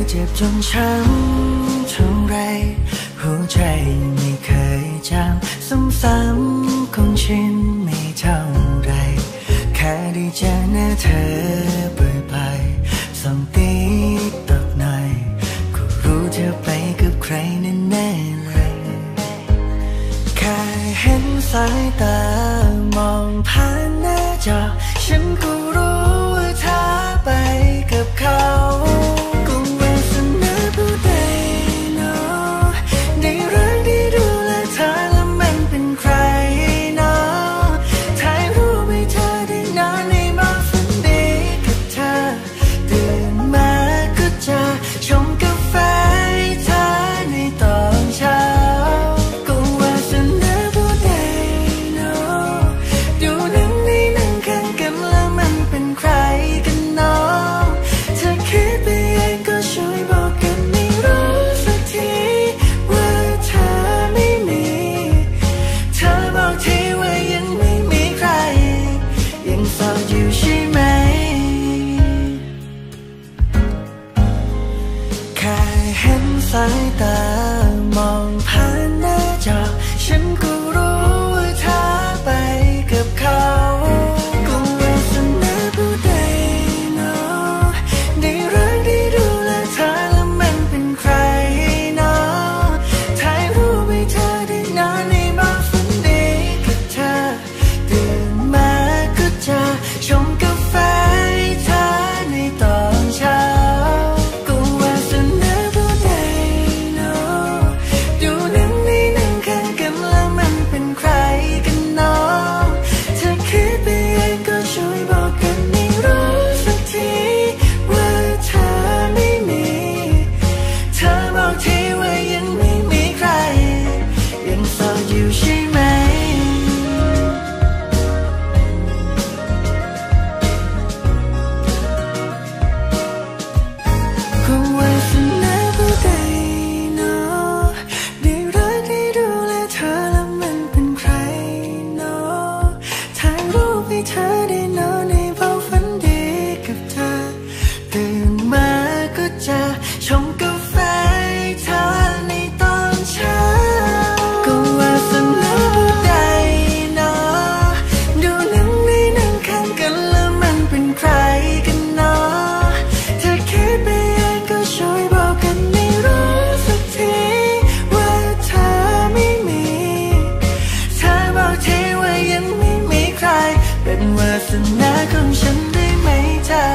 เจ็บจนช้ำเท่าไรหัวใจไม่เคยจำซ้ำๆคงชินไม่เท่าไรแค่ได้เจอหน้าเธอบ่อยๆส่องตีตกหน่อยก็รู้เธอไปกับใครแน่ๆเลยแค่เห็นสายตามองผ่านหน้าจอฉันก็รู้ว่าเธอไปกับเขาก็วาสนาผู้ใดเนาะได้รักได้ดูแลเธอแล้วมันเป็นใครเนาะถ่ายรูปให้เธอได้นอนในบ้านฝันดีกับเธอตื่นมาก็จะชงกาแฟให้เธอในตอนเช้าก็วาสนาผู้ใดเนาะดูหนังในหนังข้างกันแล้วมันเป็นใครกันเนาะเธอคิดไปเองก็ช่วยบอกกันไม่รู้สักทีว่าเธอไม่มีเธอบอกทีว่ายังไม่มีใครยังโสดอยู่ใช่ไหมแค่เห็นสายตามองผ่านหน้าจอฉันก็รู้ว่าเธอไปกับเขาก็วาสนาผู้ใดเนาะได้รักได้ดูแลเธอแล้วมันเป็นใครเนาะถ่ายรูปให้เธอได้นอนในบ้านฝันดีกับเธอตื่นมาก็จะชงกาแฟให้เธอในตอนเช้าก็วาสนาผู้ใดเนาะดูหนังในหนังข้างกันแล้วมันเป็นใครกันเนาะเธอคิดไปเองก็ช่วยบอกกันไม่รู้สักทีว่าเธอไม่มีเธอบอกทีว่ายังไม่มีใครยังโสดอยู่ใช่ไหมก็วาสนาผู้ใดเนาะได้รักได้ดูแลเธอแล้วมันเป็นใครเนาะถ่ายรูปให้เธอได้นอนในบ้านฝันดีกับเธอตื่นมาก็จะชงกาแฟให้เธอในตอนเช้าก็วาสนาผู้ใดเนาะดูหนังในหนังข้างกันแล้วมันเป็นใครกันเนาะเธอคิดไปเองก็ช่วยบอกกันไม่รู้สักทีว่าเธอไม่มีเธอบอกทีว่ายังไม่มีใครเป็นวาสนาของฉันได้ไหมเธอ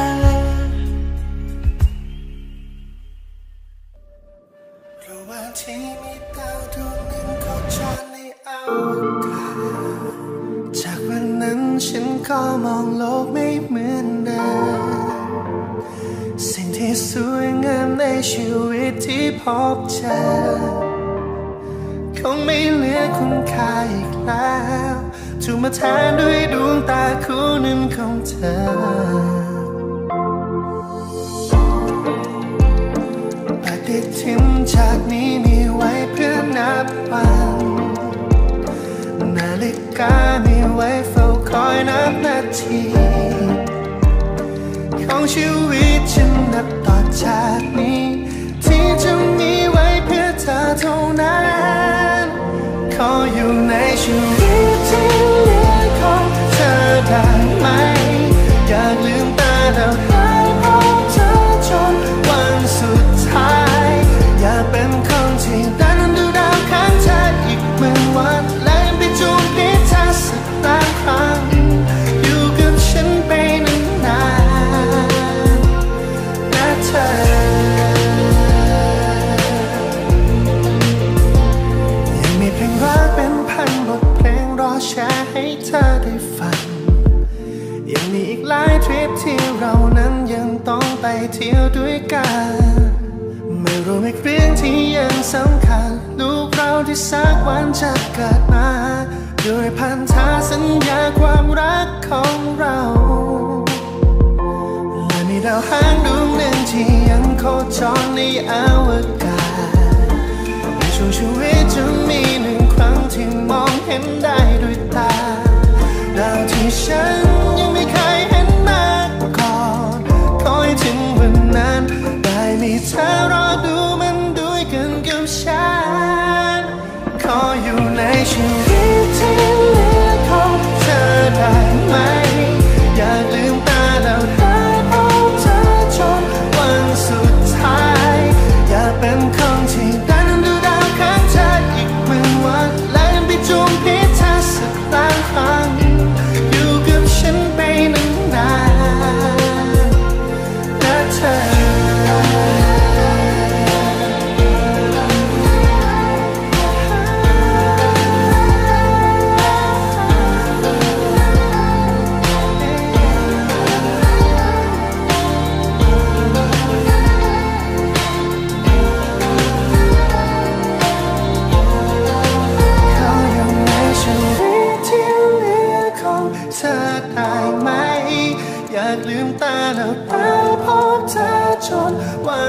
ระหว่างที่มีดาวดวงหนึ่งโคจรในอวกาศจากวันนั้นฉันก็มองโลกไม่เหมือนเดิมสิ่งที่สวยงามในชีวิตที่พบเจอคงไม่เหลือคุณค่าอีกแล้วถูกมาแทนด้วยดวงตาคู่หนึ่งของเธอปฏิทินจากนี้มีไว้เพื่อนับวันนาฬิกามีไว้เฝ้าคอยนับนาทีของชีวิตฉันนับต่อจากนี้ที่จะมีไว้เพื่อเธอเท่านั้นขออยู่ในชีวิตที่เหลือของเธอได้ไหมอยากลืมตาแล้วหายพบเธอจนวันสุดท้ายอยากเป็นคนที่ได้นั้นดูดาวข้างเธออีกเมื่อวันและไปจูบพิเธอสักล้านครั้งอยู่กับฉันไปนานๆนะเธอยังมีเพลงรักเป็นพันบทเพลงรอแชร์ให้เธอได้ฟังยังมีอีกหลายทริปที่เรานั้นยังต้องไปเที่ยวด้วยกันไม่รู้อีกเรื่องที่ยังสำคัญลูกเราที่สักวันจะเกิดมาด้วยพันธสัญญาความรักของเราและมีดาวหางดวงหนึ่งที่ยังโคจรในอวกาศในช่วงชีวิตจะมีหนึ่งครั้งที่มองเห็นได้ด้วยตาดาวที่ฉันยังไม่เคยเห็นมาก่อนขอให้ถึงวันนั้นได้มีเธอ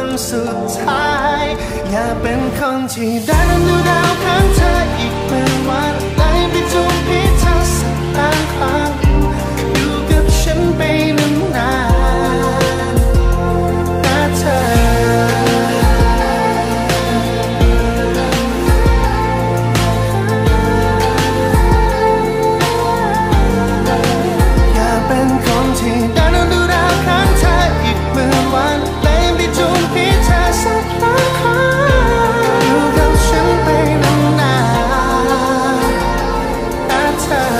สุดท้ายอยากเป็นคนที่ได้ดูดาวข้างเธออีกเมื่อวันไหนไปจูบพี่เธอสักล้านครั้งอยู่กับฉันไปนานๆนะเธอเป็นคนที่ได้ดูดาวข้างเธออีกเมื่อวันเล่นไปจูบพี่เธอสักล้านครั้งอยู่กับฉันไปนานๆนะเธอ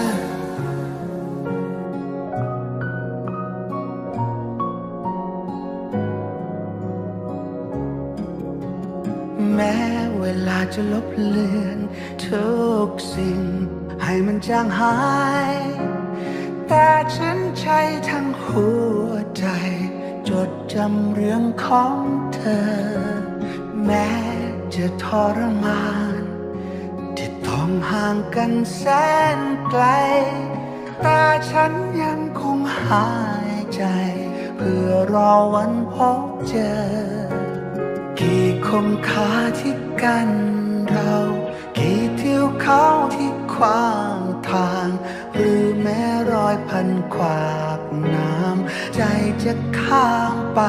แม้เวลาจะลบเลือนทุกสิ่งให้มันจางหายแต่ฉันใช้ทั้งหัวใจจดจำเรื่องของเธอแม้จะทรมานที่ต้องห่างกันแสนไกลแต่ฉันยังคงหายใจเพื่อรอวันพบเจอกี่คมขาที่กันเรากี่ทิวเขาที่ขวางทางหรือแม้รอยพันขวากน้ำใจจะข้ามไป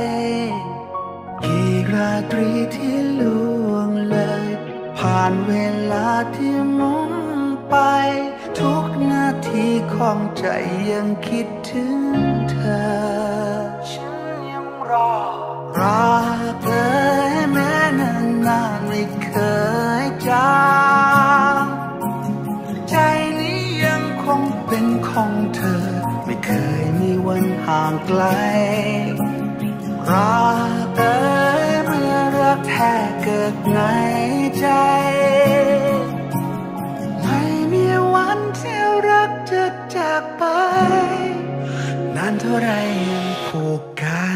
กี่ราตรีที่ล่วงเลยผ่านเวลาที่หมุนไปทุกนาทีของใจยังคิดถึงเธอฉันยังรอเธอแม้นานๆไม่เคยจางใจนี้ยังคงเป็นของเธอไม่เคยมีวันห่างไกลรักเอ่ยเมื่อรักแท้เกิดในใจไม่มีวันที่รักจะจากไปนานเท่าไรยังผูกกัน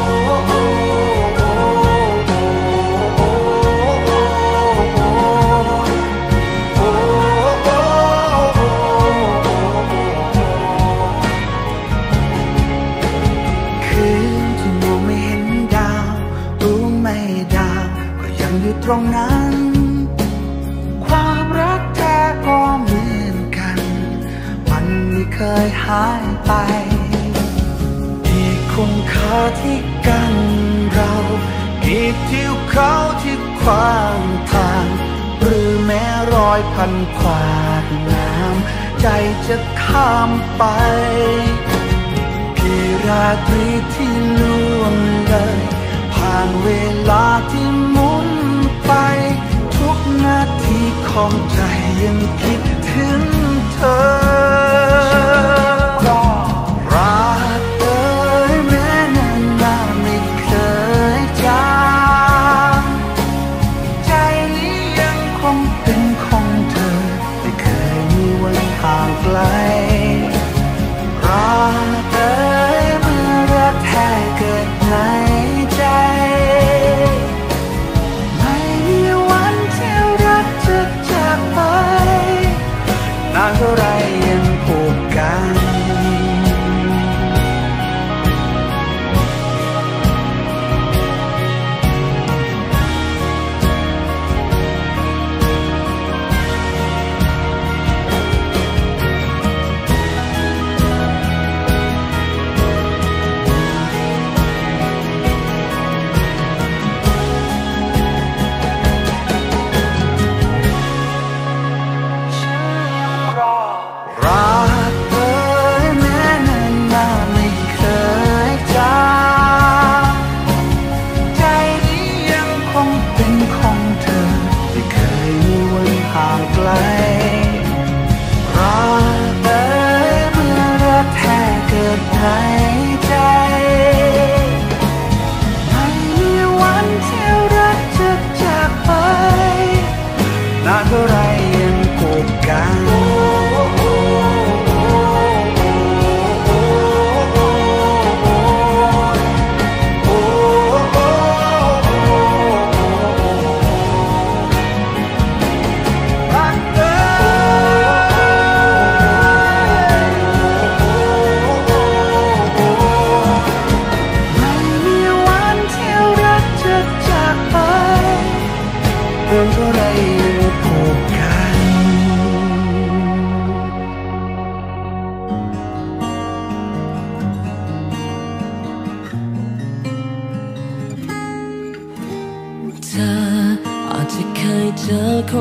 ตรงนั้นความรักแท้ก็เหมือนกันมันไม่เคยหายไปที่คุ้มค่าที่กันเรากี่ทิวเขาที่ขวางทางหรือแม้รอยพันขวากน้ำใจจะข้ามไปกี่ราตรีที่ล่วงเลยผ่านเวลาที่หมุนไปทุกนาทีของใจยังคิดถึงเธอรักเอ่ยแม้นานๆไม่เคยจางใจนี้ยังคงเป็นของเธอไม่เคยมีวันห่างไกลรักเอ่ยเมื่อรักแท้เกิดในใจนานเท่าไรยังผูกกัน ที่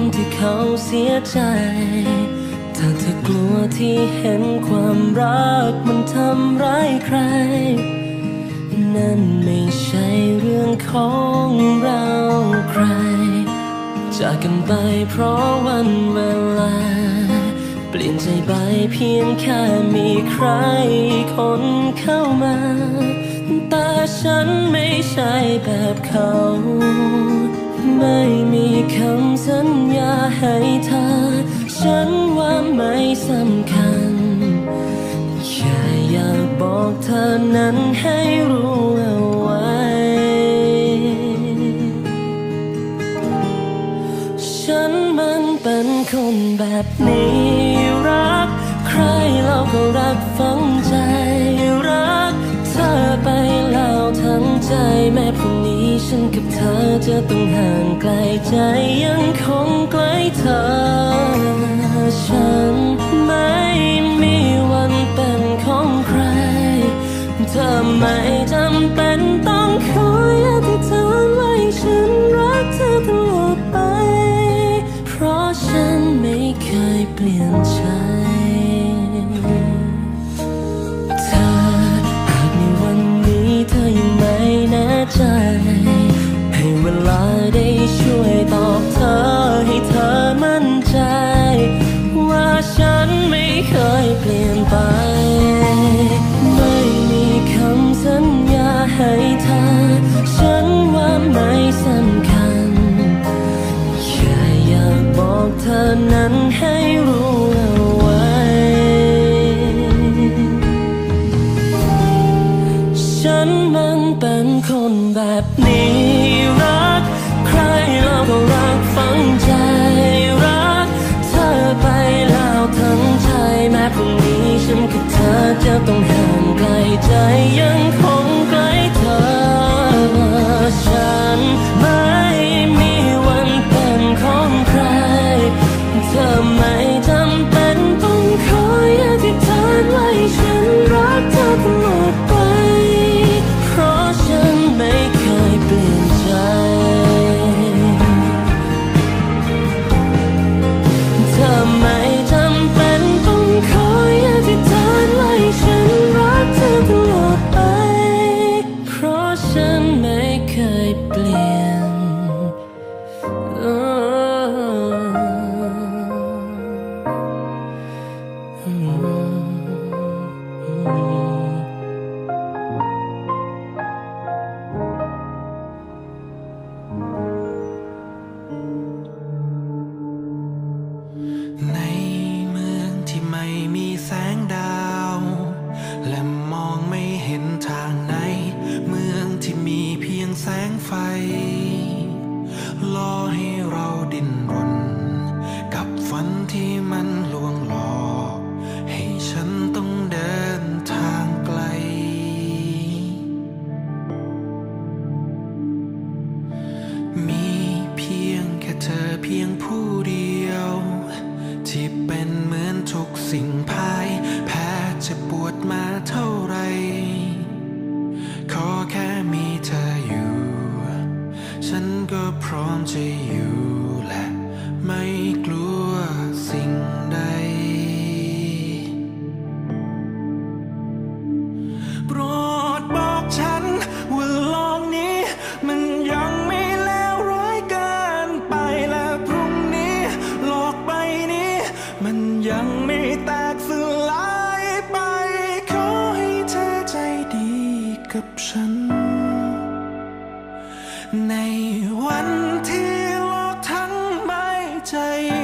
ที่เขาเสียใจถ้าเธอกลัวที่เห็นความรักมันทำร้ายใครนั่นไม่ใช่เรื่องของเราใครจากกันไปเพราะวันเวลาเปลี่ยนใจไปเพียงแค่มีใครคนเข้ามาแต่ฉันไม่ใช่แบบเขาไม่มีคำสัญญาให้เธอฉันว่าไม่สำคัญแค่อยากบอกเธอนั้นให้รู้เอาไว้ฉันมันเป็นคนแบบนี้รักใครเราก็รักฝังใจรักเธอไปแล้วทั้งใจแม้พรุ่งนี้ฉันกับเธอจะต้องห่างไกลใจยังคงใกล้เธอฉันไม่มีวันเป็นของใครเธอไม่จำเป็นต้องคอยอธิษฐานไว้ฉันรักเธอตลอดไปเพราะฉันไม่เคยเปลี่ยนใจเธอหากในวันนี้เธอยังไม่แน่ใจให้เวลาได้ช่วยตอบเธอให้เธอมั่นใจว่าฉันไม่เคยเปลี่ยนไปไม่มีคำสัญญาให้เธอฉันว่าไม่สำคัญแค่อยากบอกเธอนั้นให้รู้เอาไว้ฉันมันเป็นคนแบบนี้รักใครเราก็รักฝังใจรักเธอไปแล้วทั้งใจแม้พรุ่งนี้ฉันกับเธอจะต้องห่างไกลใจยังคงใกล้เธอฉันไม่มีวันเป็นของใครเธอไม่จำเป็นต้องคอยอธิษฐานไว้ฉันรักเธอตลอดไปเพราะฉันไม่เคยเปลี่ยนใจเธอไม่จำเป็นต้องคอยอธิษฐานไว้ฉันรักเธอตลอดไปเพราะฉันไม่เคยเปลี่ยนในเมืองที่ไม่มีแสงดาวและมองไม่เห็นทางไหนเมืองที่มีเพียงแสงไฟรอให้เราดิ้นรนกับฝันที่มันลวงหลอกให้ฉันต้องเดินทางไกลมีเพียงแค่เธอเพียงผู้เดียวที่เป็นเหมือนทุกสิ่งพายแพ้จะปวดมาเท่าไรขอแค่มีเธออยู่ฉันก็พร้อมจะอยู่และไม่กลัวสิ่งใดโปรดบอกฉันว่าโลกนี้มันยังไม่เลวร้ายเกินไปและพรุ่งนี้โลกใบนี้มันยังไม่แตกสลายไปขอให้เธอใจดีกับฉันในวันที่โลกทั้งใบใจ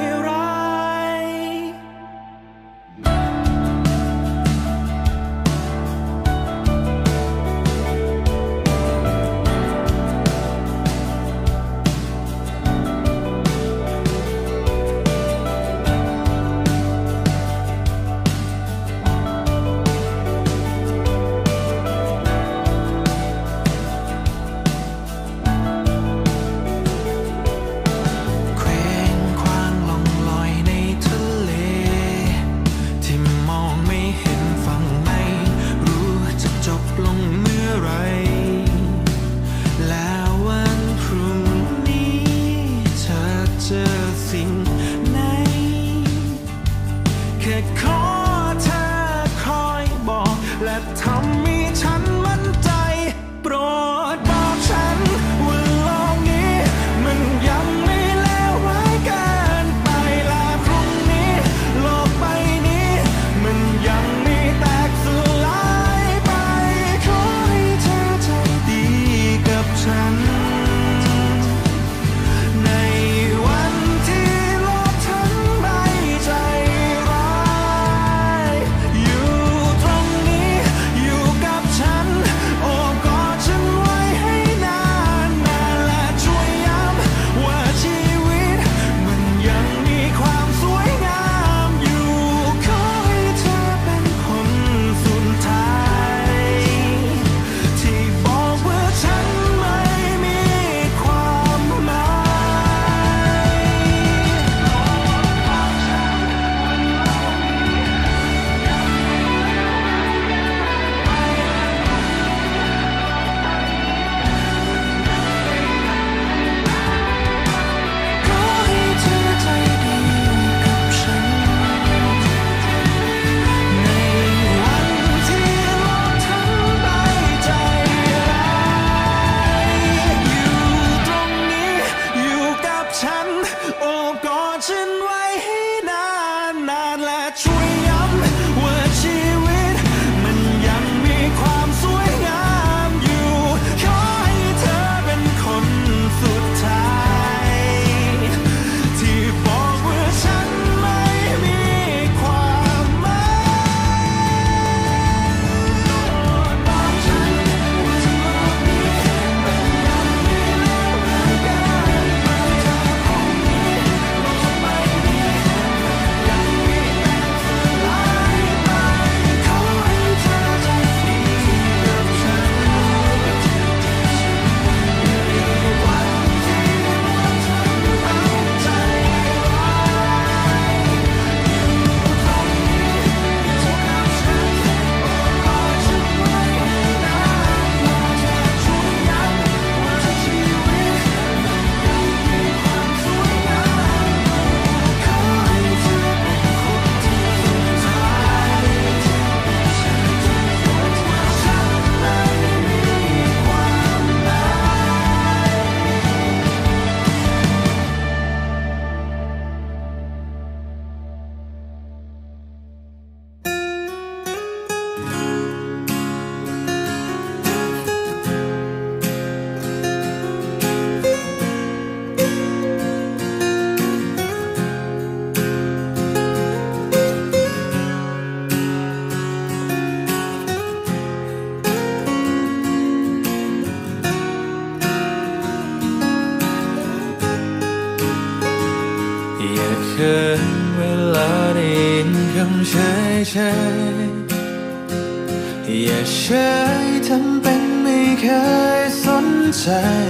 กินเวลาได้ยินคำเฉยอย่าเฉยทำเป็นไม่เคยสนใจ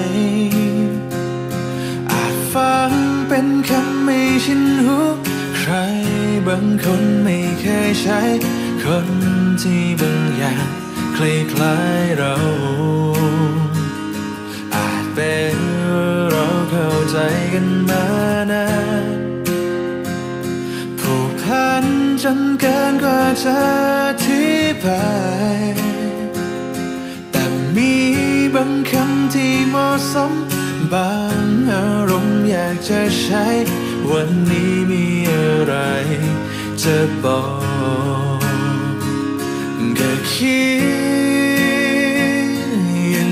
อาจฟังเป็นคำไม่ชินหูใครบางคนไม่เคยใช้คนที่บางอย่างคล้ายๆเราอาจเป็นเราเข้าใจกันมานานผูกพันจนเกินกว่าจะอธิบายแต่มีบางคำที่เหมาะสมบางอารมณ์อยากจะใช้วันนี้มีอะไรจะบอกก็คิดอย่าง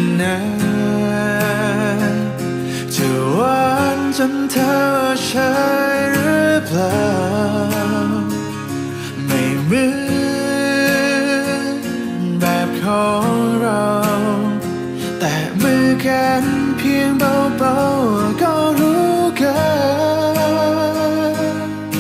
นั้นจะหวานจนเธอใช่หรือเปล่าไม่เหมือนแบบของเราแต่มือกันเพียงเบาๆก็รู้กัน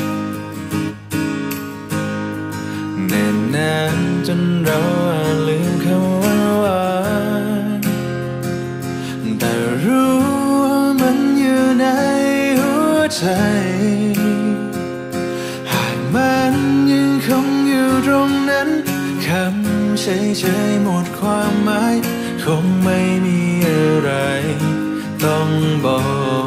เนิ่นนานจนเราอาจลืมคำหวานแต่รู้ว่ามันอยู่ในหัวใจหากมันยังคงอยู่ตรงนั้นคำเฉยๆหมดความหมายคงไม่มีอะไรต้องบอก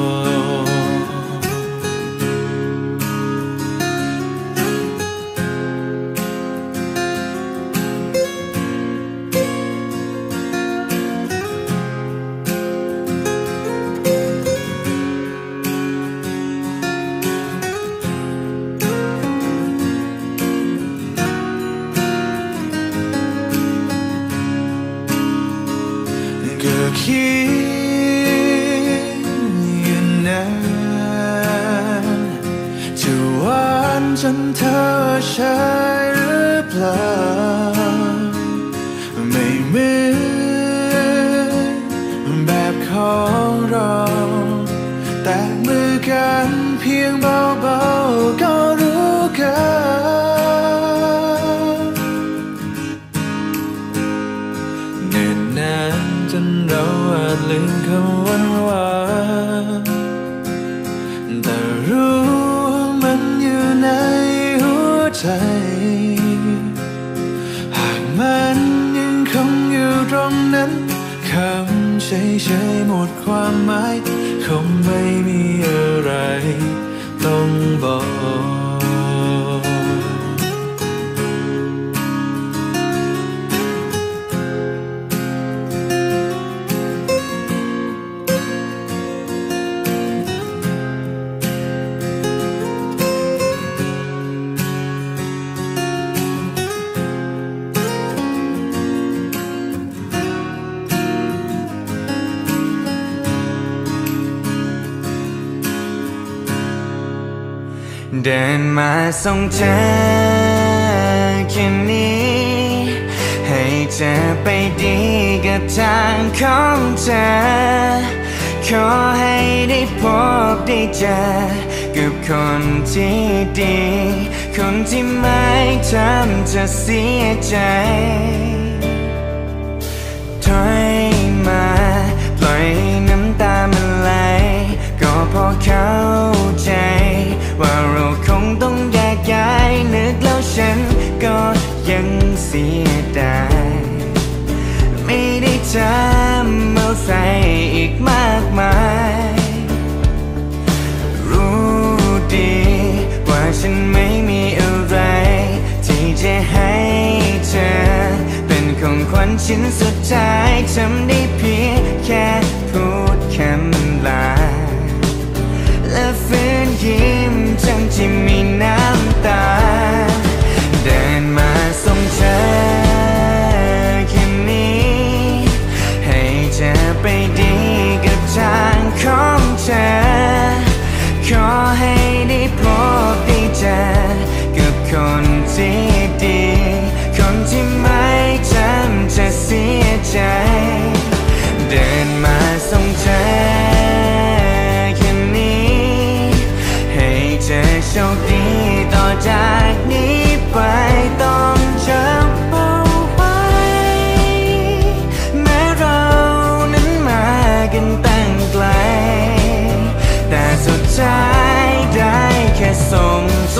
ก็คิดอย่างนั้นจะหวานจนเธอใช่หรือเปล่าไม่เหมือนแบบของเราแต่มือกันเพียงเบาๆก็รู้กันเนิ่นนานจนเราอาจลืมคำหวานแต่รู้ว่ามันอยู่ในหัวใจหากมันยังคงอยู่ตรงนั้นคำเฉยๆหมดความหมายคงไม่มีอะไรต้องบอกเดินมาส่งเธอแค่นี้ให้เธอไปดีกับทางของเธอขอให้ได้พบได้เจอกับคนที่ดีคนที่ไม่ทำเธอเสียใจถอยมาปล่อยน้ำตามันไหลก็พอเข้าใจว่าเราคงต้องแยกย้ายนึกแล้วฉันก็ยังเสียดายไม่ได้จำอะไรอีกมากมายรู้ดีว่าฉันไม่มีอะไรที่จะให้เธอเป็นของขวัญชิ้นสุดท้ายทำได้เพียงแค่พูดคำลาและฝืนยิ้มทั้งที่มีน้ำตาเดินมาส่งเธอแค่นี้ให้เธอไปดีกับทางของเธอขอให้ได้พบได้เจอกับคนที่ดีคนที่ไม่ทำเธอเสียใจเดินมาอโชคดีต่อจากนี้ไปต้องจำเอาไว้แม้เรานั้นมากันตั้งไกลแต่สุดท้ายได้แค่ส่งใจ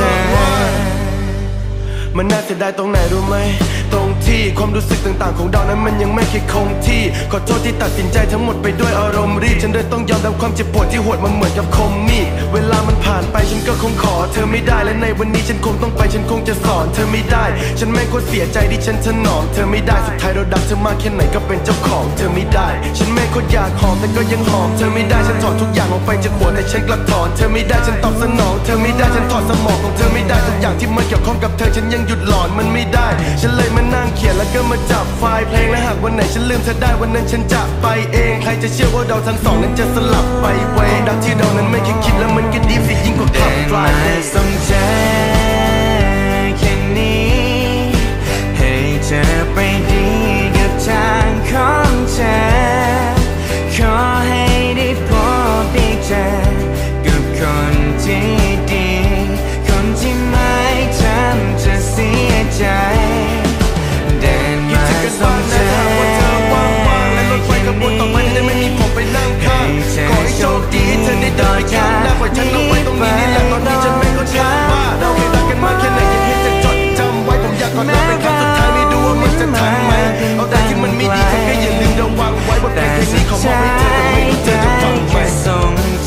มันน่าเสียดายตรงไหนรู้ไหมตรงที่ความรู้สึกต่างๆของเรานั้นมันยังไม่เคยคงที่ขอโทษที่ตัดสินใจทั้งหมดไปด้วยอารมณ์รีบฉันเลยต้องยอมรับความเจ็บปวดที่โหดมันเหมือนกับคมมีดเวลามันผ่านไปฉันก็คงขอเธอไม่ได้และในวันนี้ฉันคงต้องไปฉันคงจะสอนเธอไม่ได้ฉันแม่งก็เสียใจที่ฉันถนอมเธอไม่ได้สุดท้ายเราดักเธอมากแค่ไหนก็เป็นเจ้าของเธอไม่ได้ฉันแม่งก็อยากหอมแต่ก็ยังหอมเธอไม่ได้ฉันถอดทุกอย่างออกไปจากหัวแต่ฉันกลับถอนเธอไม่ได้ฉันตอบสนองเธอไม่ได้ฉันถอดสมองของเธอไม่ได้ทุกอย่างที่มันเกี่ยวข้องกับเธอฉันยังหยุดหลอนมันไม่ได้ฉันเลยมานั่งเขียนแล้วก็มาจับไฟล์เพลงและหากวันไหนฉันลืมเธอได้วันนั้นฉันจะไปเองใครจะเชื่อว่าเราทั้งสองนั้นจะสลับไปเว้ยดังที่เรานั้นไม่เคยคิดแล้วมันก็ดีสิยิ่งกว่าขับไฟล์ส่งใจแค่นี้ให้เธอไปดีกับทางของเธอขอให้ได้พบได้เจอกับคนที่ดีคนที่ไม่ทำจะเสียใจเดินมาส่งเธอว่าเธอว่างๆและรถไฟขบวนต่อไปได้ไม่มีผมไปนั่งข้างขอให้โชคดีเธอได้เดินข้ามหน้าปล่อยฉันลงไปตรงนี้นี่แหละตอนนี้ฉันไม่ก็ช้าว่าเราเคยรักกันมาแค่ไหนยังให้เธอจดจำไว้ผมอยากกอดเธอเป็นครั้งสุดท้ายไม่รู้ว่ามันจะทันไหมเอาแต่ที่มันไม่ดีแค่อย่าลืมระวังไว้บทเพลงนี้ขอมอบให้เธอแต่ไม่รู้เธอจะฟังไหมส่งใจ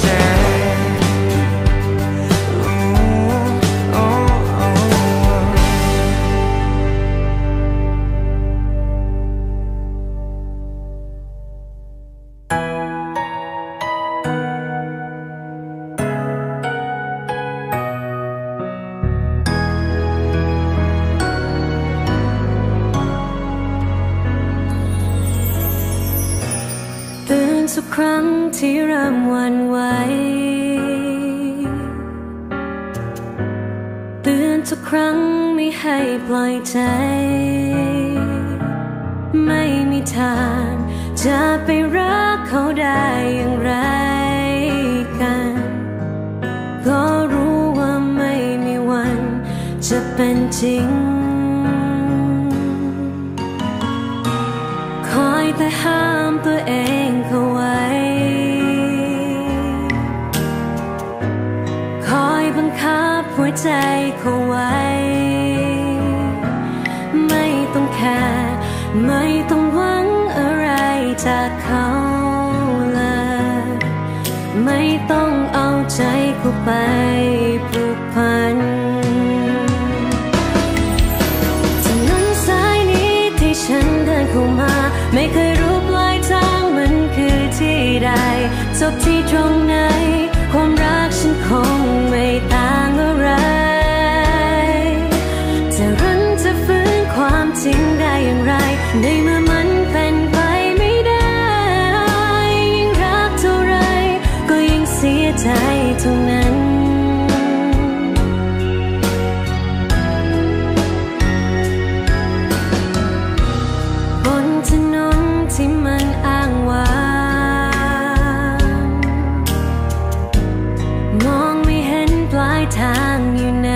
ทุกครั้งที่เริ่มหวั่นไหวเตือนทุกครั้งไม่ให้ปล่อยใจไม่มีทางจะไปรักเขาได้อย่างไรกันก็รู้ว่าไม่มีวันจะเป็นจริงคอยแต่ห้ามตัวเองเขาไว้คอยบังคับหัวใจเขาไว้ไม่ต้องแคร์ไม่ต้องหวังอะไรจากเขาเลยไม่ต้องเอาใจเขาไปผูกพันถนนสายนี้ที่ฉันเดินเข้ามาไม่เคยรู้ปลายทางมันคือที่ใดจบที่ตรงไหนความรักฉันคงไม่ต่างอะไรจะรั้นจะฟื้นความจริงได้อย่างไรในเมื่อมันเป็นไปไม่ได้ยิ่งรักเท่าไรก็ยิ่งเสียใจเท่านั้นบนถนนที่มันอ้างว้างมองไม่เห็นปลายทางอยู่ไหน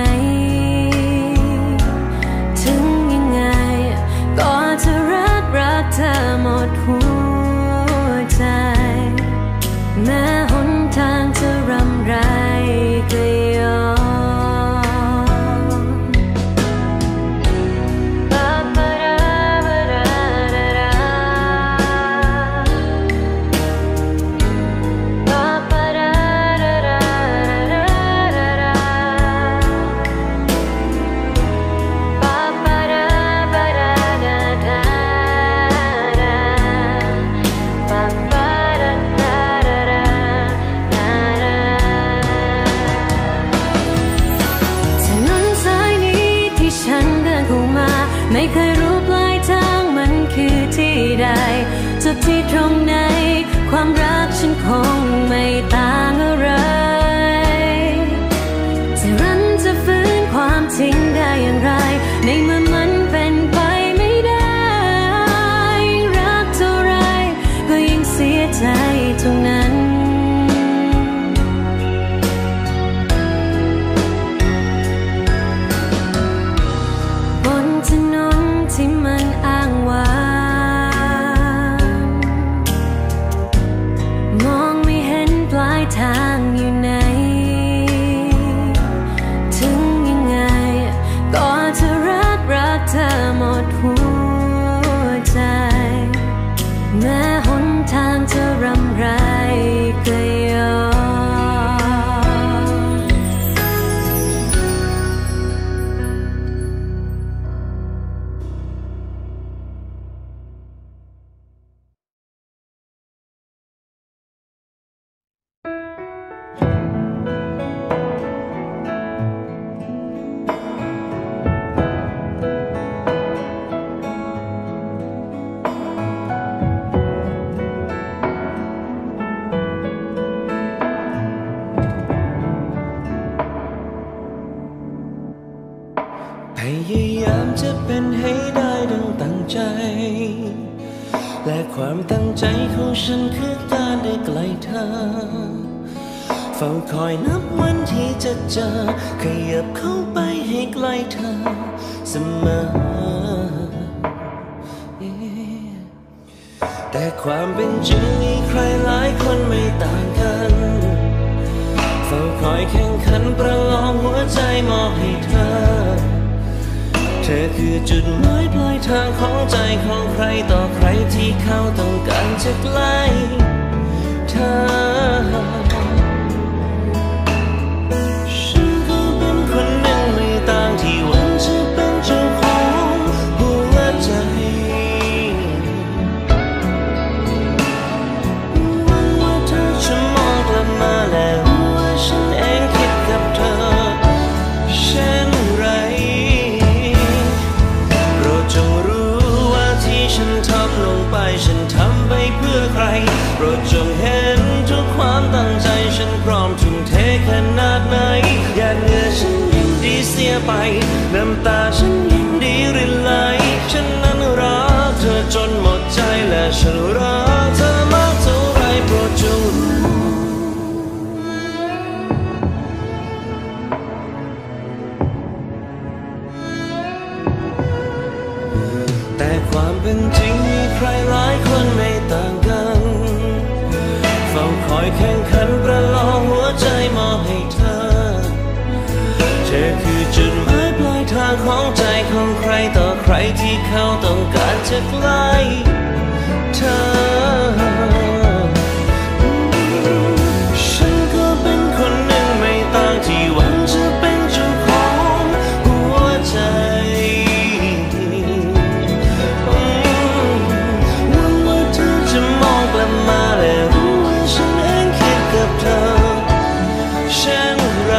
ถึงยังไงก็จะรักเธอหมดหัวใจแม้หนทางจะรำไรก็ยอมไม่เคยรู้ปลายทางมันคือที่ใดจุดที่ตรงไหนความรักฉันคงไม่ต่างอะไรจะรั้นจะฟื้นความจริงได้อย่างไรในเมื่อมันเป็นไปไม่ได้ยิ่งรักเท่าไรก็ยิ่งเสียใจเท่านั้นพยายามจะเป็นให้ได้ดังตั้งใจและความตั้งใจของฉันคือการได้ใกล้เธอเฝ้าคอยนับวันที่จะเจอขยับเข้าไปให้ใกล้เธอเสมอแต่ความเป็นจริงมีใครหลายคนไม่ต่างกันเฝ้าคอยแข่งขันประลองหัวใจมอบให้เธอเธอคือจุดหมายปลายทางของใจของใครต่อใครที่เขาต้องการจะใกล้เธอฉันก็เป็นคนหนึ่งไม่ต่างที่หวังจะเป็นเจ้าของหัวใจหวังว่าเธอจะมองกลับมาและรู้ว่าฉันเองคิดกับเธอเช่นไรโปรดจงรู้ว่าที่ฉันทำลงไปฉันทำไปเพื่อใครโปรดจงเห็นทุกความตั้งใจฉันพร้อมทุ่มเทขนาดไหนอยากเหงื่อฉันยิ่งดีเสียไปน้ำตาฉันยิ่งดีรินไหลฉันนั้นรักเธอจนหมดใจและฉันรักเธอมากเท่าไรโปรดจงรู้แต่ความเป็นจริงมีใครหลายคนไม่ต่างกันเฝ้าคอยแข่งขันประลองหัวใจมอบให้เธอเธอคือจุดหมายปลายทางของใจของใครต่อใครที่เขาต้องการจะใกล้เธอฉันก็เป็นคนหนึ่งไม่ต่างที่หวังจะเป็นเจ้าของหัวใจหวังว่าเธอจะมองกลับมาและรู้ว่าฉันเองคิดกับเธอเช่นไร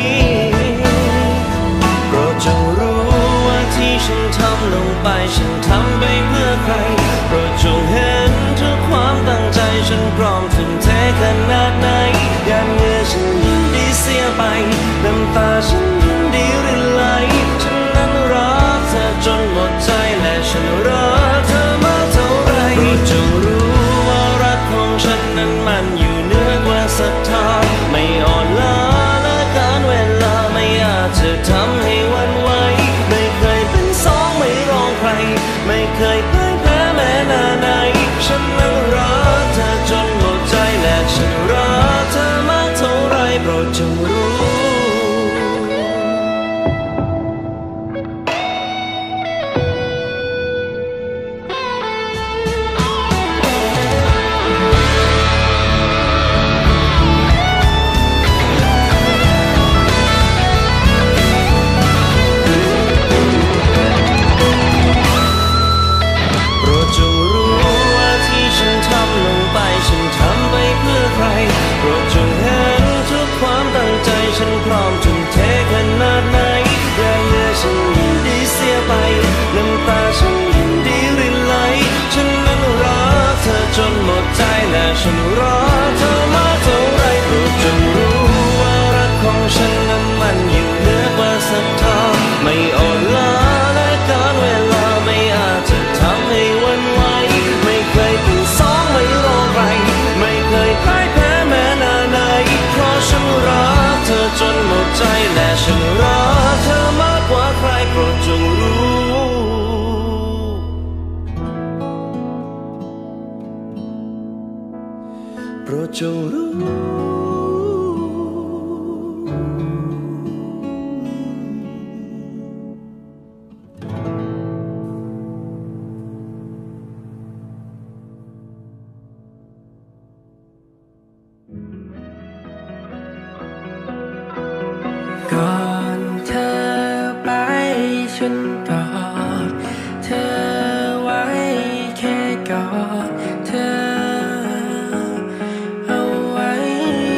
โปรดจงรู้ว่าที่ฉันทำลงไปฉันทำไปเพื่อใครโปรดจงเห็นทุกความตั้งใจฉันพร้อมทุ่มเทขนาดไหนอยากเหงื่อฉันยิ่งดีเสียไปน้ำตาฉันยิ่งดีรินไหลฉันนั้นรักเธอจนหมดใจและฉันรักเธอมากเท่าไรโปรดจงรู้ว่ารักของฉันนั้นมันอยู่เหนือกว่าศรัทธาไม่อ่อนล้าและการเวลาไม่อาจจะทำให้หวั่นไหวไม่เคยเป็นสองไม่รองใครไม่เคยพ่ายแพ้แม้นาไหนฉันนั้นรักเธอจนหมดใจและฉันรักเธอมากเท่าไรโปรดจงรู้โปรดจงเห็นทุกความตั้งใจฉันพร้อมทุ่มเทขนาดไหนอยากเหงื่อฉันยิ่งดีเสียไปน้ำตาฉันยิ่งดีรินไหลฉันนั้นรักเธอจนหมดใจและฉันรักเธอมากเท่าไรโปรดจงรู้ว่ารักของฉันนั้นมันอยู่เหนือกว่าศรัทธาไม่อ่อนล้าและการเวลาไม่อาจจะทำให้หวั่นไหวไม่เคยเป็นสองไม่รอใครไม่เคยพ่ายแพ้แม้นาไหนเพราะฉันรักเธอจนหมดใจและฉันรักเธอมากกว่าใครโปรดจงรู้โปรดจงรู้ก่อนเธอไปฉันกอดเธอไว้แค่กอดเธอเอาไว้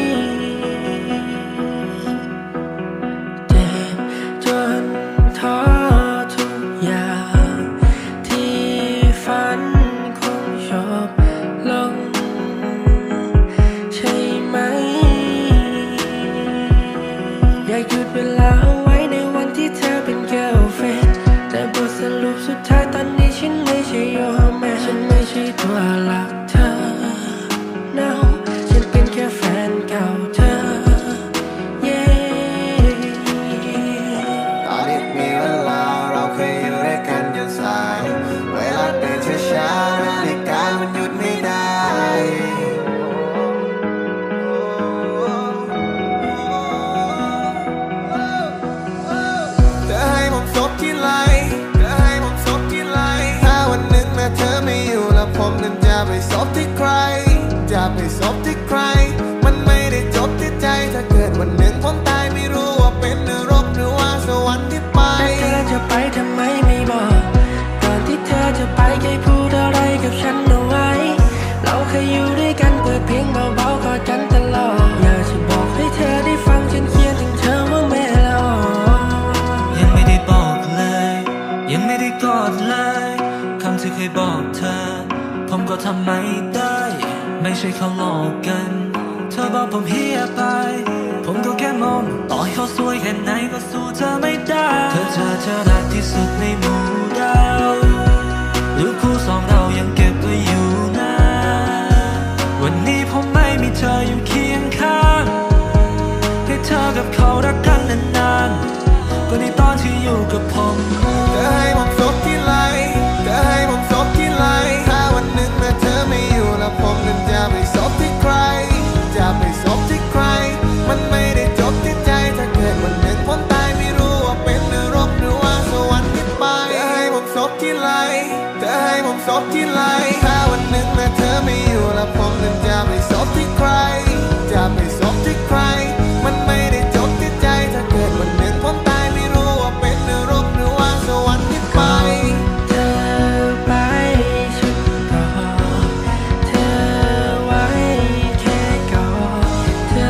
เคยบอกเธอผมก็ทำไม่ได้ไม่ใช่เขาหลอกกันเธอบอกผมเฮียไปผมก็แค่มองต่อให้เขาสวยแค่ไหนก็สู้เธอไม่ได้เธอรักที่สุดในหมู่ดาวรูปคู่สองเรายังเก็บไว้อยู่นะวันนี้ผมไม่มีเธออยู่เคียงข้างให้เธอกับเขารักกันนานๆก็ในตอนที่อยู่กับผมเธอให้ผมซบที่ไหลเธอให้ผมซบที่ไหลถ้าวันหนึ่งแม้เธอไม่อยู่แล้วผมนั้นจะไปซบที่ใครจะไปซบที่ใครมันไม่ได้จบที่ใจถ้าเกิดวันหนึ่งผมตายไม่รู้ว่าเป็นนรกหรือว่าสวรรค์ที่ไปเธอให้ผมซบที่ไหลเธอให้ผมซบที่ไหลถ้าวันหนึ่งแม้เธอไม่อยู่แล้วผมนั้นจะไปซบที่ใครจะไปซบที่ใครมันไม่ได้จบที่ใจถ้าเกิดวันหนึ่งผมตายไม่รู้ว่าเป็นนรกหรือว่าสวรรค์ที่ไปเธอไปฉันรอเธอไว้แค่กอดเธอ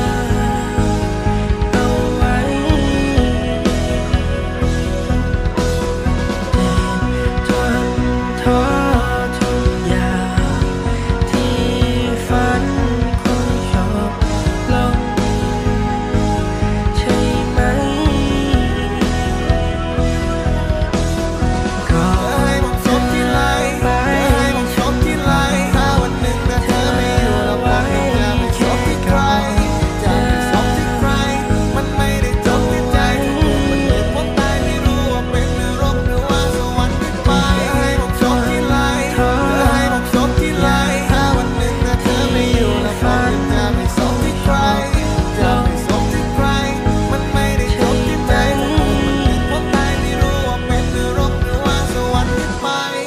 เอาไว้แต่ทนท้อทุกอย่างที่ฝันคงจบลงใช่ไหมก็ให้ผมซบที่ไหลให้ผมซบที่ไหลถ้าวันหนึ่งแม้เธอไม่อยู่แล้วผมจะไปซบที่ใครจะไปซบที่ใครมันไม่ได้จบที่ใจถ้าเกิดวันหนึ่งผมตายไม่รู้ว่าเป็นนรกหรือว่าสวรรค์ที่ไปให้ผมซบที่ไหลให้ผมซบที่ไหลถ้าวันหนึ่งแม้เธอไม่อยู่แล้วผมจะไปซบที่ใครจะไปซบที่ใครมันไม่ได้จบที่ใจถ้าเกิดวันหนึ่งผมตายไม่รู้ว่าเป็นนรกหรือว่าสวรรค์ที่ไป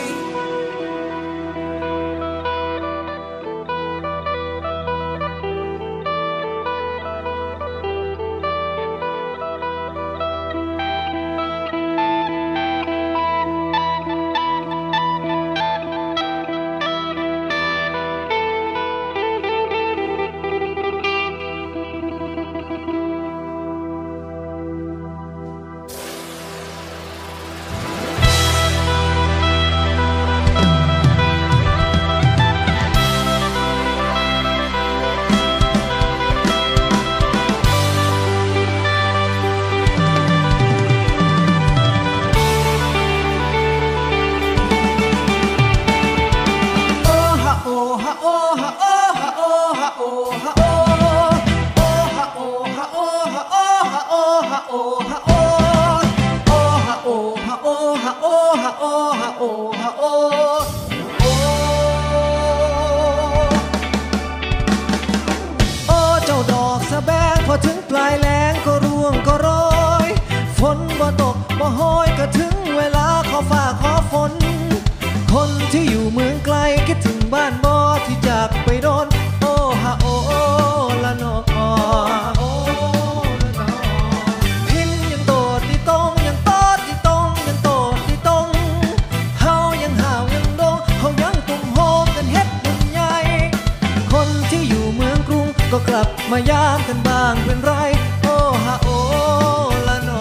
มายามกันบ้างเป็นไรโอ้ฮะโอ้ละนอ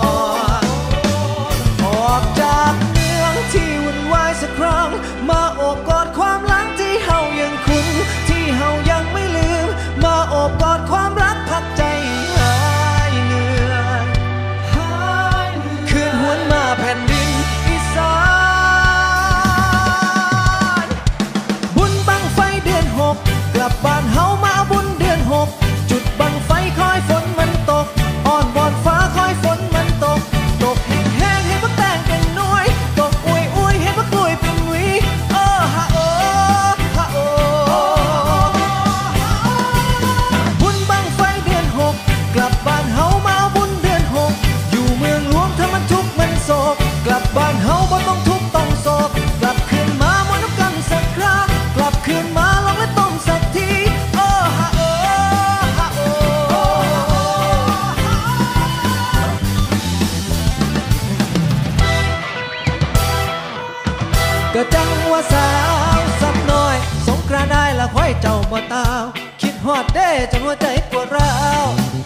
ออกจากเมืองที่วุ่นวายสักครั้งมาโอบกอดความหลังที่เฮายังคุ้นที่เฮายังไม่ลืมมาโอบกอดความรักพักใจหายเหนื่อยคืนหวนมาแผ่นดินอีสานบุญบั้งไฟเดือน6กลับบ้านเฮามาบุญเดือน6จุดบั้งไฟคอยฝนมันตกอ่อนวอนฟ้าคอยฝนมันตกตกแห้งๆให้บักแตงเป็นหน่วยตกอวยๆให้บักกล้วยเป็นหวีโอ้ฮะโอ้ฮะโอ้บุญบั้งไฟเดือน6กลับบ้านเฮามาบุญเดือน6อยู่เมืองหลวงถ้ามันทุกข์มันโศกกลับบ้านเฮาบ่ต้องทุกข์ต้องโศกกลับคืนมาหมดน้ำกันสักครั้งกลับคืนมาลองและต้มสักทีโอ้ฮะโอ้ฮะโอ้ก็จังว่าสาวสักหน่อยสงกรานต์ได้ละค่อยเจ้าบ่ตาวคิดฮอดเด้จนหัวใจปวดร้าว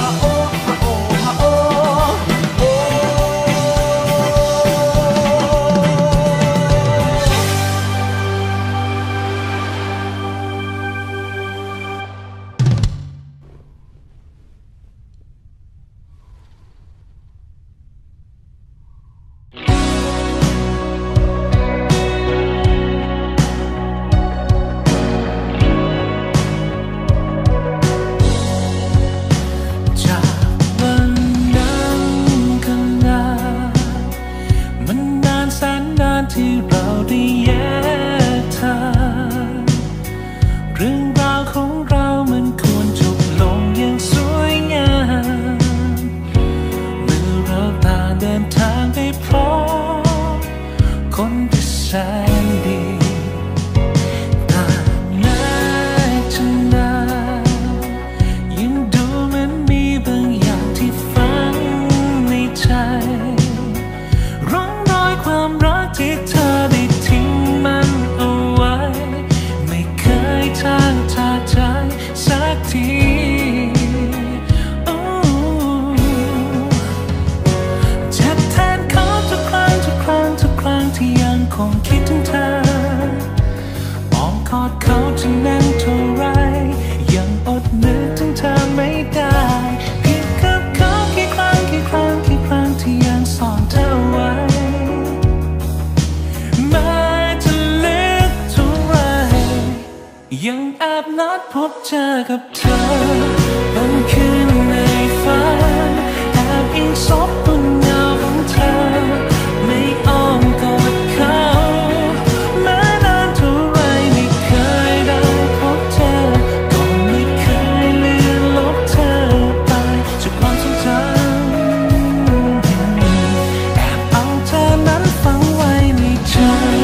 ที่เราได้แยกทางเรื่องราวของเรามันควรจบลงอย่างสวยงามเมื่อเราต่างเดินทางไปพร้อมคนที่แสนดีต่างนานจะนานยังดูเหมือนมีบางอย่างที่ฝังในใจร่องรอยความรักที่เธอได้ทิ้งมันเอาไว้ไม่เคยทางทาใจสักทีเจ็บแทนเขาทุกครั้งที่ยังคงคิดถึงเธออ้อมกอดเขาจะแน่นเท่าไรยังอดนึกถึงเธอไม่ได้ผิดกับเขากี่ครั้งที่ยังซ่อนเธอไว้แม้จะลึกเท่าไรยังแอบนัดพบเจอกับเธอบางคืนในฝันแอบอิงซบบนเงาของเธอไม่อ้อมกอดเขาแม้นานเท่าไรไม่เคยได้พบเธอก็ไม่เคยเลือนลบเธอไปจากความทรงจำแอบเอาเธอนั้นฝังไว้ในใจ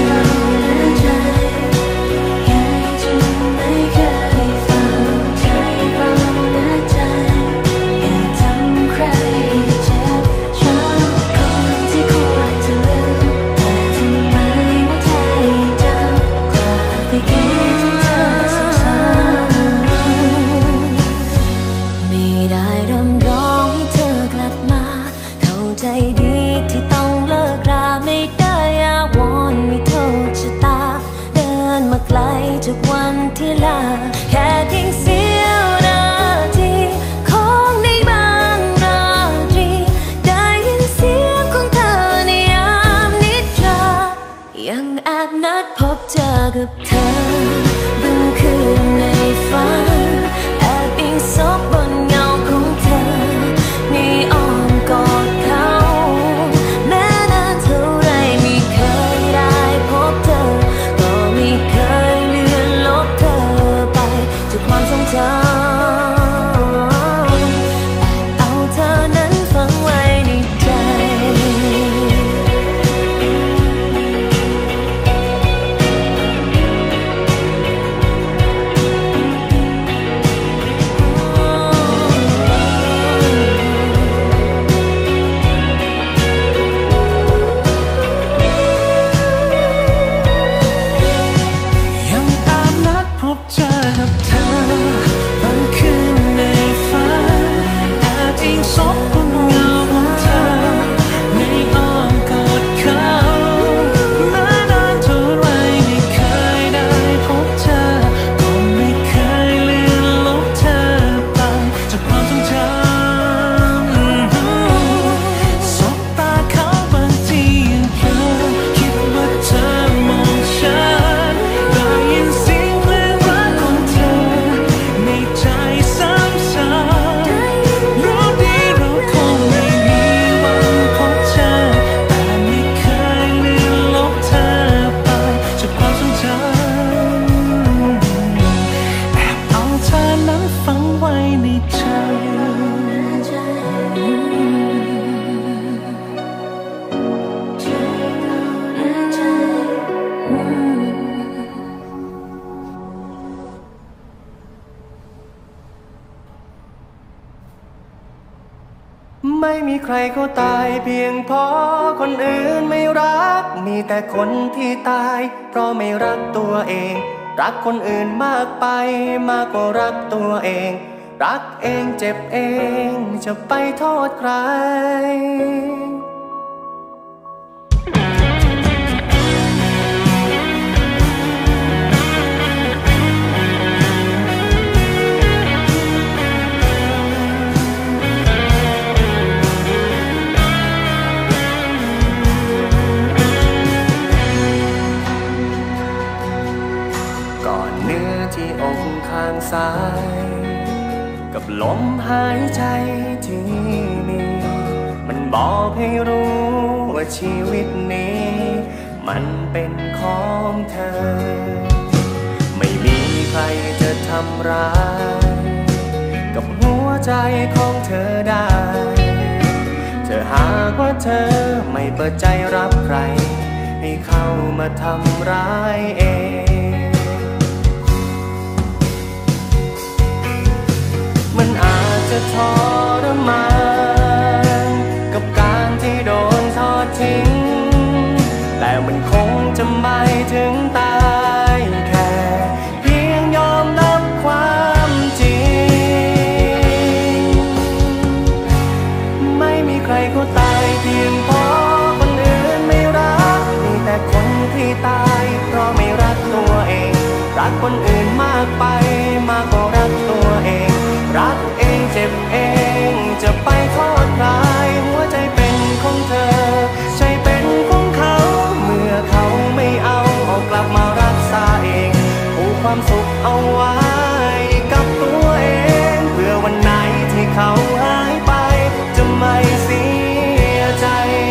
จากวันที่ลาแค่เพียงเสี้ยวนาทีของในบางราตรีได้ยินเสียงของเธอในยามนิทรายังแอบนัดพบเจอกับเธอบางคืนในฝันแอบอิงซบบนเงาของเธอในอ้อมกอดเขาแม้นานเท่าไรไม่เคยได้พบเธอก็ไม่เคยความทรงจำเอาเธอนั้นฝังไว้ในใจไม่มีใครเขาตายเพียงเพราะคนอื่นไม่รักมีแต่คนที่ตายเพราะไม่รักตัวเองรักคนอื่นมากไปมากกว่ารักตัวเองรักเองเจ็บเองจะไปโทษใครที่อกข้างซ้ายกับลมหายใจที่มีมันบอกให้รู้ว่าชีวิตนี้มันเป็นของเธอไม่มีใครจะทำร้ายกับหัวใจของเธอได้เธอหากว่าเธอไม่เปิดใจรับใครให้เข้ามาทำร้ายเองมันอาจจะทรมานกับการที่โดนทอดทิ้งแต่มันคงจะไม่ถึงตายแค่เพียงยอมรับความจริงไม่มีใครเขาตายเพียงเพราะคนอื่นไม่รักมีแต่คนที่ตายเพราะไม่รักตัวเองรักคนอื่นมากไปมากกว่ารักตัวเองรักเองเจ็บเองจะไปโทษใครหัวใจเป็นของเธอใจเป็นของเขาเมื่อเขาไม่เอากลับมารักษาเองผูกความสุขเอาไว้กับตัวเองเพื่อวันไหนที่เขาหายไปจะไม่เสียใจ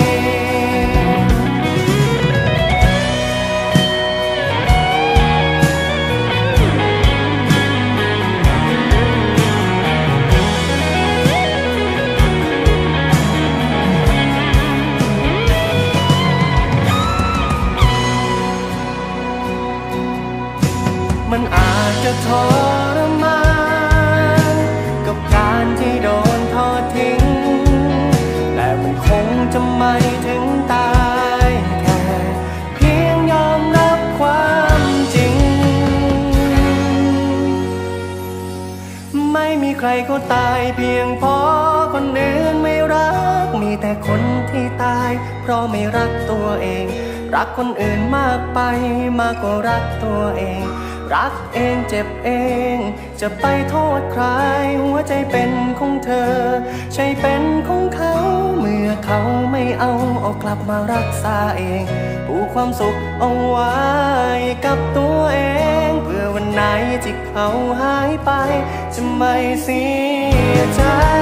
มันอาจจะทรมานกับการที่โดนทอดทิ้งแต่มันคงจะไม่ถึงตายแค่เพียงยอมรับความจริงไม่มีใครเขาตายเพียงเพราะคนอื่นไม่รักมีแต่คนที่ตายเพราะไม่รักตัวเองรักคนอื่นมากไปมากกว่ารักตัวเองรักเองเจ็บเองจะไปโทษใครหัวใจเป็นของเธอใจเป็นของเขาเมื่อเขาไม่เอากลับมารักษาเองผูกความสุขเอาไว้กับตัวเองเพื่อวันไหนที่เขาหายไปจะไม่เสียใจ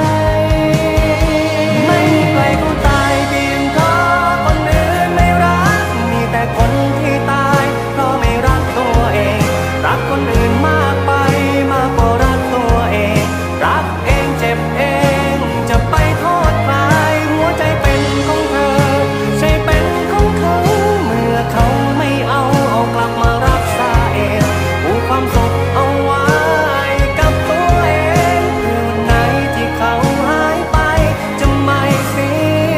ไม่มีใครเขาตายเพียงเพราะคนอื่นไม่รักมีแต่คนที่ตายเพราะไม่รักตัวเองรักคนอื่นมากไปมากกว่ารักตัวเองรักเองเจ็บเองจะไปโทษใครหัวใจเป็นของเธอใจเป็นของเขาเมื่อเขาไม่เอากลับมารักษาเองผูกความสุขเอาไว้กับตัวเองเพื่อวันไหนที่เขาหายไปจะไม่เสีย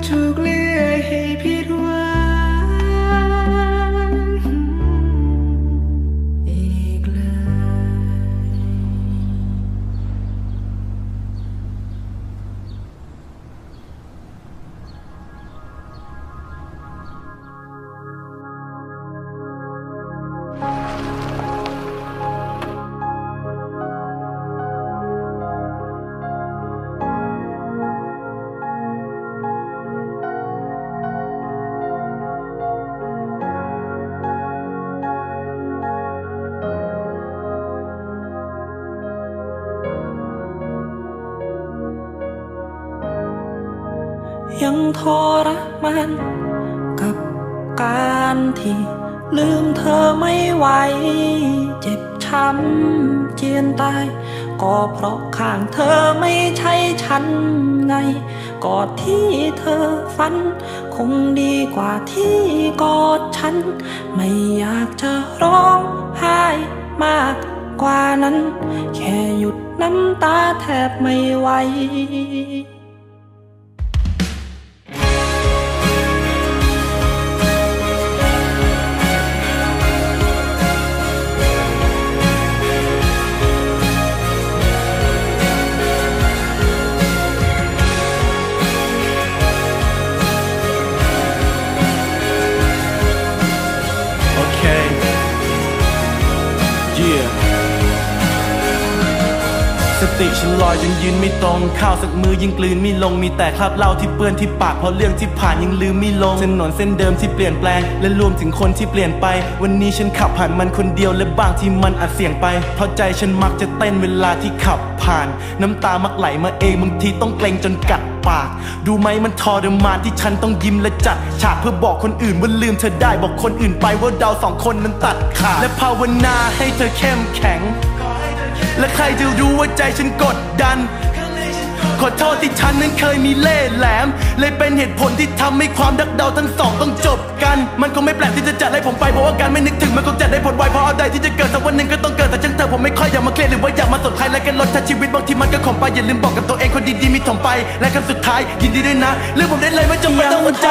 ถูกเลือกให้ผิดหวังอีกเลยยังทรมานกับการที่ลืมเธอไม่ไหวเจ็บช้ำเจียนตายก็เพราะข้างเธอไม่ใช่ฉันไงกอดที่เธอฝันคงดีกว่าที่กอดฉันไม่อยากจะร้องไห้มากกว่านั้นแค่หยุดน้ำตาแทบไม่ไหวสติฉันลอยยังยืนไม่ตรงข้าวสักมือยิ่งกลืนไม่ลงมีแต่คราบเหล้าที่เปื้อนที่ปากเพราะเรื่องที่ผ่านยังลืมไม่ลงถนนเส้นเดิมที่เปลี่ยนแปลงและรวมถึงคนที่เปลี่ยนไปวันนี้ฉันขับผ่านมันคนเดียวและบางที่มันอาจเสี่ยงไปเพราะใจฉันมักจะเต้นเวลาที่ขับผ่านน้ำตามักไหลมาเองบางทีต้องเกรงจนกัดปากดูไหมมันทรมานที่ฉันต้องยิ้มและจัดฉากเพื่อบอกคนอื่นว่าลืมเธอได้บอกคนอื่นไปว่าเราสองคนนั้นตัดขาดและภาวนาให้เธอเข้มแข็งและใครจะรู้ว่าใจฉันกดดันขอโทษที่ฉันนั้นเคยมีเล่ห์แหลมเลยเป็นเหตุผลที่ทำให้ความรักเราทั้งสองต้องจบกันมันคงไม่แปลกที่จะจัดให้ผมไปเพราะว่าการไม่นึกถึงมันคงจะได้ผลไวเพราะอะไรที่จะเกิดสักวันหนึ่งก็ต้องเกิดแต่ฉันเธอผมไม่ค่อยอยากมาเคลียร์หรือว่าอยากมาสนใครและกันลดชีวิตบางทีมันก็ขมไปอย่าลืมบอกกับตัวเองคนดีๆมีถมไปและคำสุดท้ายยินดีด้วยนะเรื่องผมได้เลยไม่จำเป็นต้องหัวใจ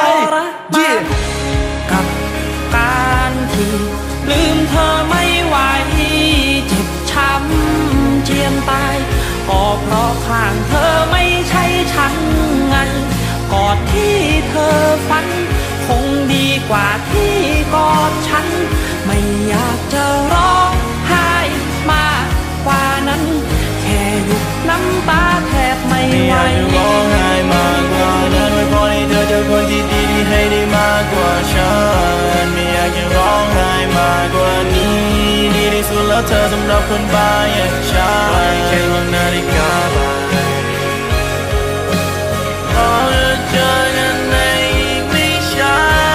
กับการที่ลืมเธอไม่ไหวเจ็บช้ำเจียนตายก็เพราะข้างเธอไม่ใช่ฉันไงกอดที่เธอฝันคงดีกว่าที่กอดฉันไม่อยากจะร้องไห้มากกว่านั้นแค่หยุดน้ำตาแทบไม่ไหวไม่อยากจะร้องไห้มากกว่านั้นไม่พอให้เธอเจอคนที่ดีๆให้ได้มากกว่าฉันไม่อยากจะร้องไห้มากกว่านี้ดีที่สุดแล้วเธอสำหรับคนบ้าอย่างฉันแค่มองนาฬิกาบ่ายพอจะเจอกันในอีกไม่ช้า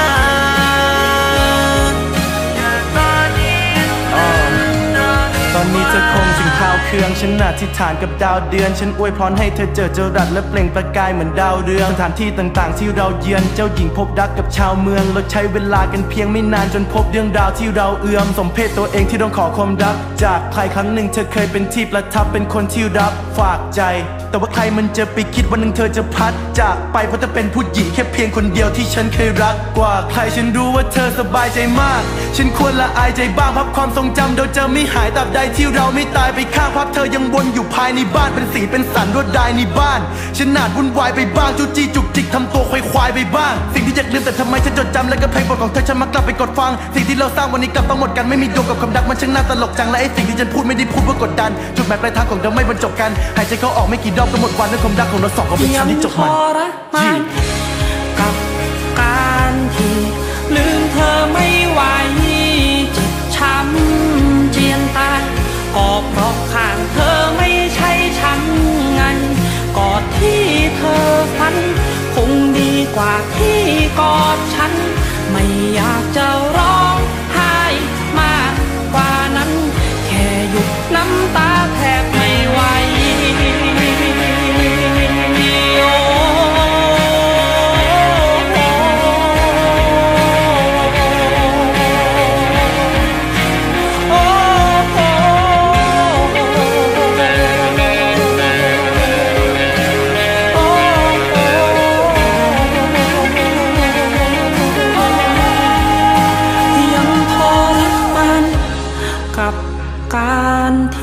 ตอนนี้เธอคงถึงข่าวเครื่องฉันอธิษฐานกับดาวเดือนฉันอวยพรให้เธอเจอรัสและเปล่งประกายเหมือนดาวเรืองสถานที่ต่างๆที่เราเยือนเจ้าหญิงพบรักกับชาวเมืองเราใช้เวลากันเพียงไม่นานจนพบเรื่องราวที่เราเอื้อมสมเพศตัวเองที่ต้องขอความรักจากใครครั้งหนึ่งเธอเคยเป็นที่ประทับเป็นคนที่รับฝากใจแต่ว่าใครมันจะไปคิดวันหนึ่งเธอจะพัดจากไปเพราะเธอเป็นผู้หญิงแค่เพียงคนเดียวที่ฉันเคยรักกว่าใครฉันรู้ว่าเธอสบายใจมากฉันควรละอายใจบ้างภาพความทรงจำเราจะไม่หายตราบใดที่เราไม่ตายไปข้างภาพเธอยังวนอยู่ภายในบ้านเป็นสีเป็นสันรวดลายในบ้านฉันอาจวุ่นวายไปบ้างจู้จี้จุกจิกทำตัวควายไปบ้างสิ่งที่อยากลืมแต่ทำไมฉันจดจำและก็เพลงบทของเธอฉันมักกลับไปกดฟังสิ่งที่เราสร้างวันนี้กลับต้องหมดกันไม่มีดวงกับความรักมันช่างน่าตลกจังและไอ้สิ่งที่ฉันพูดไม่ได้พูดเพื่อกดดันจุดหมายปลายทางของเราไม่บรรจบกันหายใจเข้าออกไม่กี่รอบก็หมดวันด้วยความรักของเราสองก็เป็นฉันที่จบมันกับการที่ลืมเธอไม่ไหวเจ็บช้ำเจียนตายก็เพราะข้างเธอไม่ใช่ฉันไงกอดที่เธอฝันคงดีกว่าที่กอดฉันไม่อยากจะร้องไห้มากกว่านั้นแค่หยุดน้ำตาแทบไม่ไหว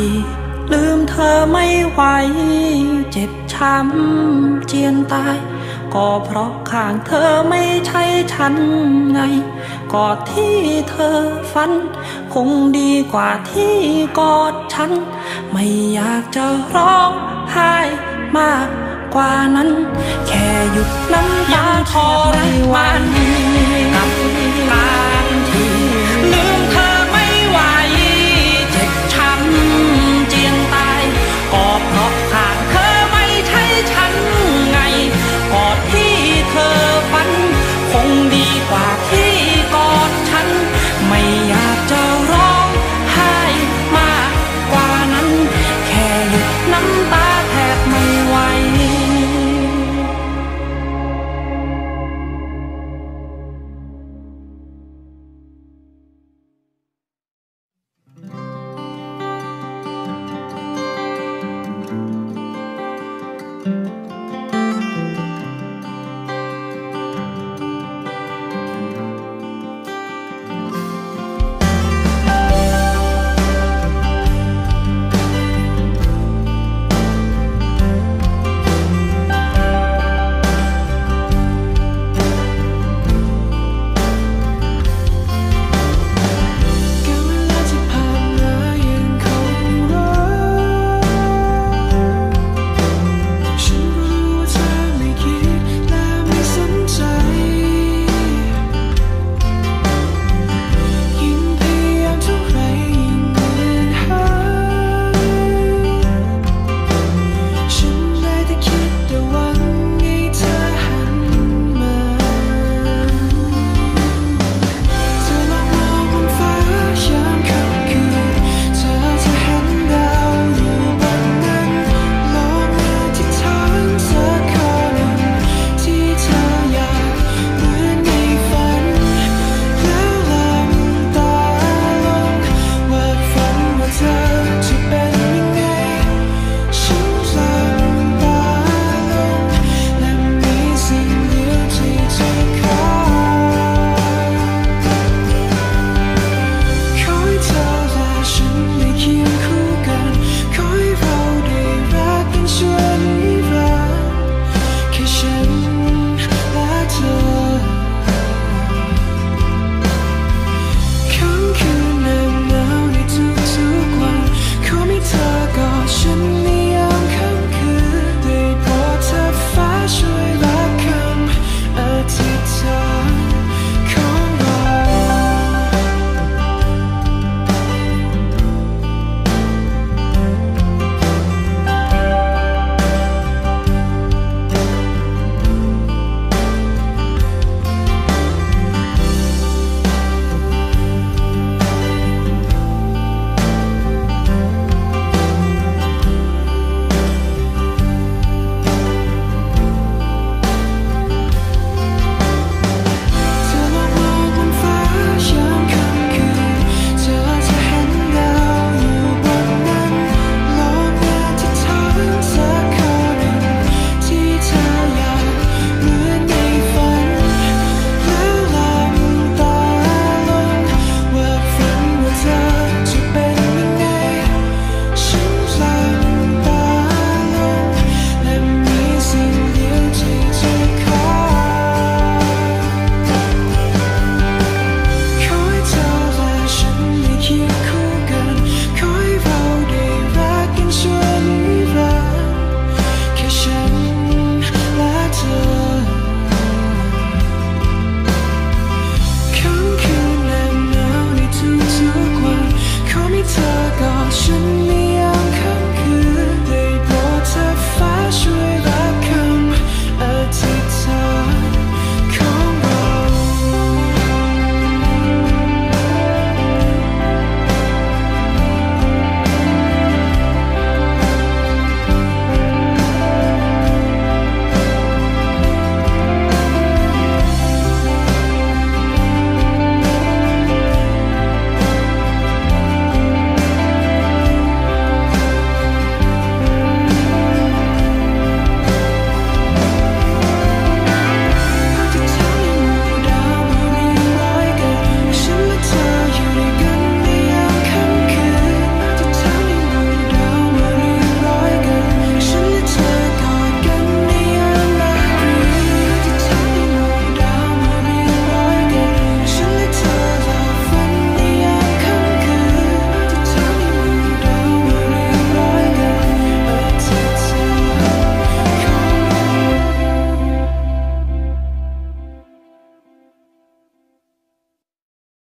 ที่ลืมเธอไม่ไหวเจ็บช้ำเจียนตายก็เพราะข้างเธอไม่ใช่ฉันไงกอดที่เธอฝันคงดีกว่าที่กอดฉันไม่อยากจะร้องไห้มากกว่านั้นแค่หยุดน้ำตาทรมานกับตา